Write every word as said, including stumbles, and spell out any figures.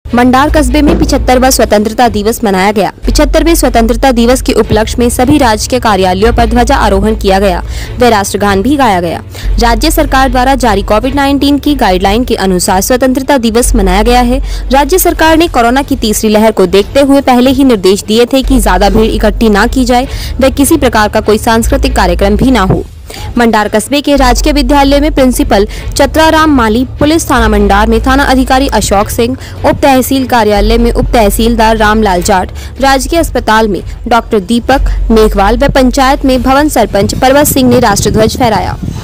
मंडार कस्बे में पिछहत्तरवां स्वतंत्रता दिवस मनाया गया। पिछहत्तरवें स्वतंत्रता दिवस के उपलक्ष्य में सभी राजकीय कार्यालयों पर ध्वजा आरोहण किया गया व राष्ट्रगान भी गाया गया। राज्य सरकार द्वारा जारी कोविड उन्नीस की गाइडलाइन के अनुसार स्वतंत्रता दिवस मनाया गया है। राज्य सरकार ने कोरोना की तीसरी लहर को देखते हुए पहले ही निर्देश दिए थे कि ज्यादा भीड़ इकट्ठी न की जाए व किसी प्रकार का कोई सांस्कृतिक कार्यक्रम भी न हो। मंडार कस्बे के राजकीय विद्यालय में प्रिंसिपल चतराराम माली, पुलिस थाना मंडार में थाना अधिकारी अशोक सिंह, उप तहसील कार्यालय में उप तहसीलदार रामलाल जाट, राजकीय अस्पताल में डॉक्टर दीपक मेघवाल व पंचायत में भवन सरपंच पर्वत सिंह ने राष्ट्रध्वज फहराया।